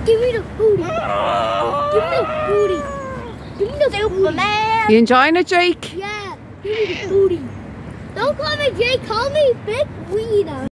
Give me the booty. Give me the booty. Give me the Superman. You enjoying it, Jake? Yeah. Give me the booty. Don't call me Jake. Call me Big Weed.